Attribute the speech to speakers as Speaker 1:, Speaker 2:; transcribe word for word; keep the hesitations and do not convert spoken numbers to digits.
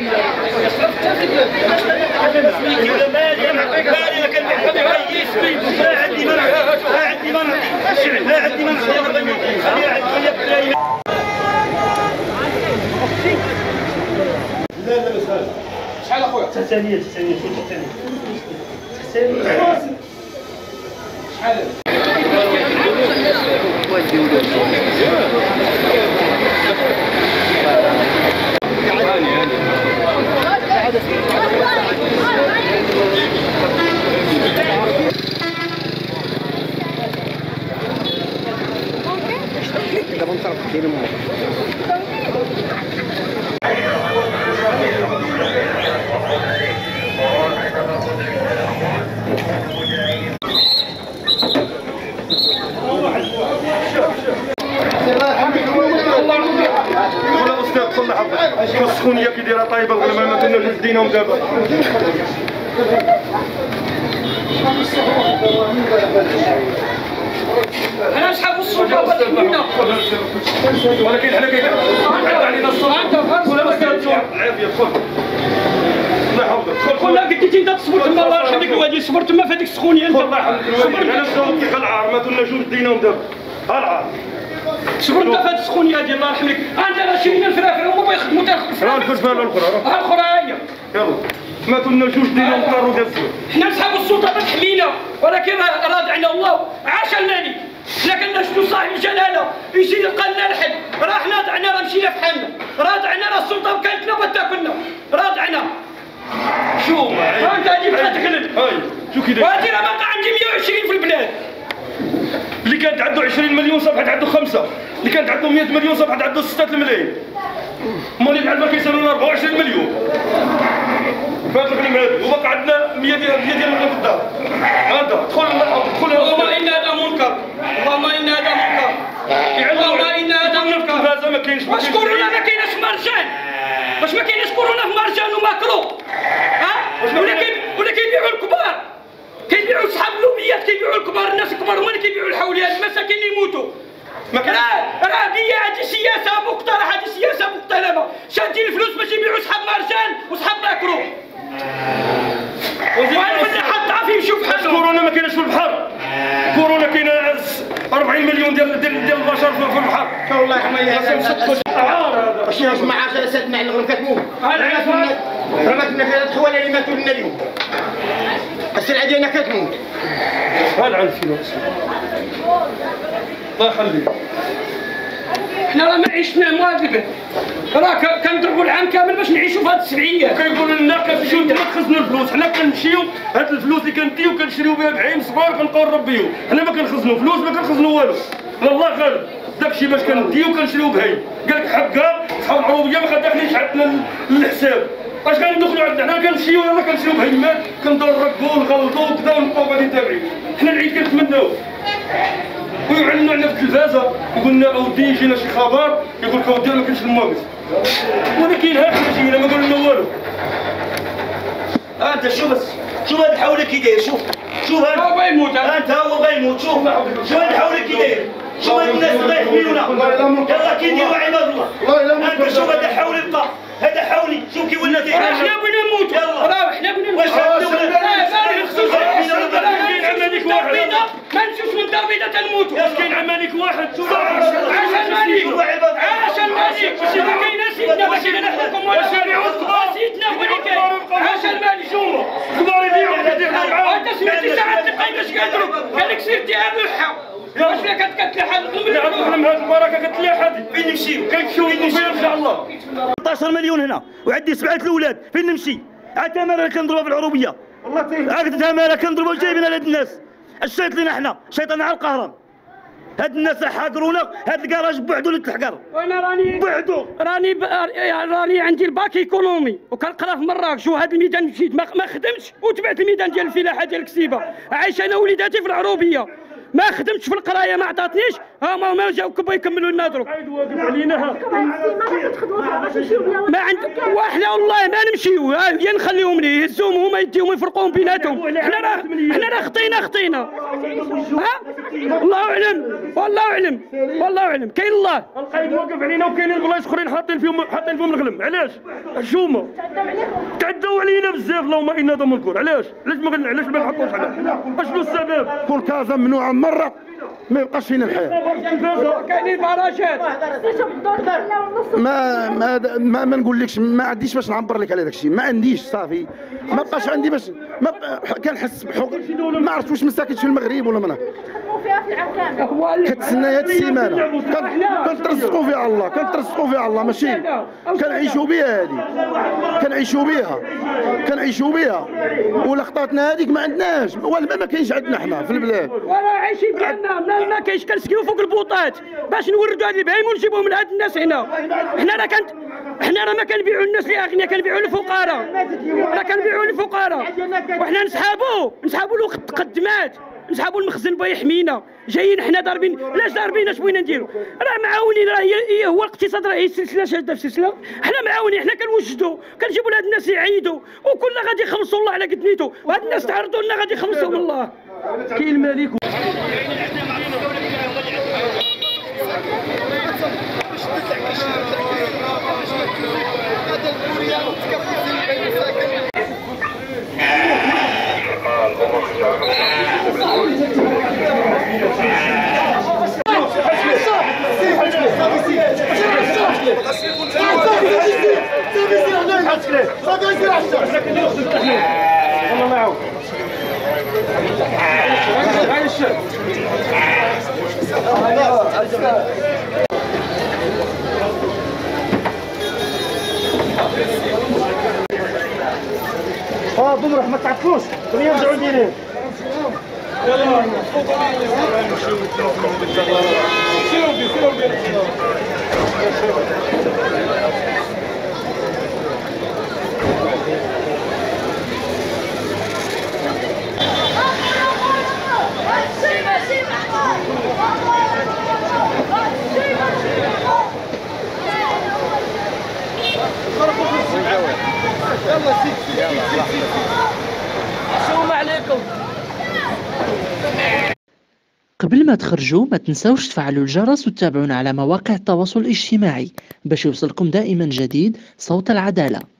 Speaker 1: شحال اخويا؟
Speaker 2: ثانية ثانية ثانية ثانية
Speaker 1: شحال؟
Speaker 3: السخونيه كي دايره طايبه ولا ما كنا جديناهم دابا.
Speaker 1: انا شحال السلطه ولا
Speaker 3: ولكن حنا كيعدوا علينا السلطه ولا ما كانتش عافيه. دخل الله يحفظك.
Speaker 1: دخل لا قلتي انت تصبر تما الله يرحم لك الوالدين صبر تما في هذيك السخونيه انت.
Speaker 3: الله يحفظك الوالدين انا مشاو كي العار ما كنا جوج ديناهم دابا. ها العار
Speaker 1: صبر انت في هذه السخونيه ديال الله يرحم لك. انت راه شرينا الفرافر هما بيخدموا تاخذ
Speaker 3: راه الفلفل الاخرى
Speaker 1: ها الاخرى هي
Speaker 3: يلا ما كنا جوج ديناهم طاروا ديال السوق.
Speaker 1: حنا نسحبوا السلطه تحمينا ولكن راه دعنا الله عاش الملك. حنا كنا شنو صاحب الجلاله يجي يلقى لنا الحد راه حنا دعنا راه مشينا في حالنا راه دعنا راه السلطه كانتنا بتاكلنا راه دعنا.
Speaker 3: شو
Speaker 1: انت هادي بغات تغلب
Speaker 3: هاي شو كي داير
Speaker 1: وهادي راه باقا عندي مية وعشرين في البلاد.
Speaker 3: اللي كانت عنده عشرين مليون صبحت عنده خمسة، اللي كانت عنده مية مليون صبحت عنده ستة الملايين. هما اللي العلبة كيسالونا أربعة وعشرين مليون. فهاد الغنيم هادي وبقى عندنا مية ديال مية ديال في الدار. هذا دخل دخل
Speaker 1: اللهم إن هذا منكر، اللهم إن هذا منكر. اللهم إن هذا منكر.
Speaker 3: هذا ما كاينش.
Speaker 1: واش كورونا ما كايناش مرجان؟ واش ما كايناش كورونا في مرجان وماكرو؟ ها؟ ولا كي ولا كيبيعوا الكبار؟ كيبيعوا صحاب اللوبيات كيبيعوا الكبار الناس الكبار هما اللي كيبيعوا الحوليات المساكين اللي يموتوا. راه راه هذه هذه سياسه مقترحه هذه سياسه مقتربه شادين الفلوس باش يبيعوا صحاب مرجان وصحاب ماكرو. وهاد الفلاحات ضعاف يمشيو في حالهم.
Speaker 3: كورونا ما كايناش في البحر. كورونا كاينه أربعين مليون ديال ديال ديال البشر في البحر.
Speaker 4: الله يحميها.
Speaker 3: عار
Speaker 4: واش نسمع عشرة سنين على الغرب كتموت. راه ما كنا ثلاث خوالي اللي ماتوا لنا اليوم. السلعه ديالنا كتموت.
Speaker 3: ها العن الفلوس. الله يخليك.
Speaker 1: حنا راه ما عشنا مواظبين راه كنضربوا العام كامل باش نعيشوا في هاد السبعيات.
Speaker 3: كيقولوا لنا كتمشيو نتوما تخزنوا الفلوس، حنا كنمشيو هاد الفلوس اللي كنديو كنشريو بها بعين صغار كنبقاو نربيو، حنا ما كنخزنوا فلوس ما كنخزنوا والو. والله غالب داكشي باش كنديو كنشريو بعين. قال لك حقا صحاب العروبيه ما كداخلينش عندنا الحساب. اش كندخلوا عندنا حنا كنمشيو يلاه كنشريو بهيمات كنبداو نركبوا ونغلطوا وكذا ونبقاو غادي تابعين. حنا العيد كنتمناو ويعلنوا عندنا في التلفازه يقول لنا اودي يجينا شي خبر يقول لك اودي ما كاينش المواقف ولكن ها حنا جينا ما قالوا لنا والو.
Speaker 2: انت شوف بس شوف هاد الحوله كي داير شوف شوف هاد
Speaker 1: هو بيموت
Speaker 2: انت هو غيموت شوف شوف هاد الحوله كي داير شوف هاد الناس الله يحميونا يلاه كيديروا عباد الله. انت شوف هاد الحول يبقى هذا حولي شوف كي ولات
Speaker 1: راه حنا بغينا نموتوا راه حنا بغينا نموتوا.
Speaker 2: واش هاد
Speaker 1: خصوصا كاين عمالك واحد ما نمشيوش من دار بيضاء تنموتوا.
Speaker 3: واش كاين عمالك واحد شوف
Speaker 1: عاش الملك عاش الملك واش ما كاينه سيدنا باش نحكمكم ولا نبيعوا الكبار سيدنا هو اللي كاين. عاش الملك شوفوا
Speaker 3: الكبار يبيعوا كيديروا معاهم.
Speaker 1: انت سمعتي ساعه دقيقه اش قالوا قال لك سيرتي ابوحه واش فيها كتلاحظ
Speaker 3: نعرفوا من هاد البركه كتلاحظ فين نمشيو كنمشيو فين ان شاء الله.
Speaker 2: ثلاثة عشر مليون هنا وعندي سبعة الاولاد فين نمشي؟ عاد تماره كنضربها في العروبيه عاد تماره كنضربها جايبين على هاد الناس الشيط لينا حنا شيطان على القهران. هاد الناس حاضرونا هاد الكراج بوحدو اللي تحقر
Speaker 1: وانا راني
Speaker 2: بوحدو
Speaker 1: راني ب... راني عندي الباك ايكونومي وكنقرا في مراكش وهذا الميدان مشيت ما, ما خدمتش وتبعت الميدان ديال الفلاحه ديال الكسيبه عايش انا وليداتي في العروبيه ما خدمتش في القرايه ما عطاتنيش، ها ما ما جاو كبا يكملوا لنا دروك.
Speaker 3: القايد واقف علينا.
Speaker 1: ما عند واحنا والله ما نمشيو، يا نخليهم لي يهزوهم هما يديهم يفرقوهم بيناتهم. حنا راه حنا راه خطينا خطينا. ها والله اعلم والله اعلم والله اعلم كاين الله.
Speaker 3: القايد واقف علينا وكاينين بلايص اخرين حاطين فيهم حاطين فيهم الغلم. علاش؟ الحشومه تعداو علينا بزاف. اللهم انا ذا منكر. علاش؟ علاش ما علاش ما نحطوش على اشنو السبب؟
Speaker 5: كل كازا ممنوعه مره ما يبقاش فينا الحياه.
Speaker 1: كاينين باراشات.
Speaker 5: ما ما ما, ما نقولكش ما عنديش باش نعبر لك على داك الشيء. ما عنديش صافي ما بقاش عندي باش ما كنحس بحق. ما عرفتش واش ما ساكنش في المغرب ولا من هنا. كتسنى هاد السيمانه كنترزقوا فيها الله كنترزقوا فيها الله ماشي كنعيشوا بها. هذه كنعيشوا بها كنعيشوا بها ولا خطاتنا هذيك ما عندناش والما ما كاينش عندنا حنا في البلاد.
Speaker 1: ولا عايشين بحالنا ما ما كاينش. كنسكنوا فوق البوطات باش نوردوا هاد البهايم ونجيبوهم لهاد الناس هنا. حنا راه كانت حنا راه ما كنبيعوا الناس اللي اغنياء كنبيعوا للفقراء. راه كنبيعوا للفقراء وحنا نسحابوا نسحابوا له قدمات نسحابوا المخزن باه يحمينا. جايين حنا ضاربين. علاش ضاربين؟ اش بغينا نديروا؟ راه معاونين. راه هي هو الاقتصاد راه هي السلسله شاده في سلسله. حنا معاونين حنا كنوجدوا كنجيبوا لهاد الناس يعيدوا وكل غادي يخلصوا الله على قد نيتو. وهاد الناس تعرضوا لنا غادي يخلصوهم الله.
Speaker 3: كاين الملك.
Speaker 5: اه بمرح ما تعطلوش يرجعوا ديرين.
Speaker 6: قبل ما تخرجوا ما تنسوش تفعلوا الجرس وتتابعونا على مواقع التواصل الاجتماعي باش يوصلكم دائما جديد صوت العدالة.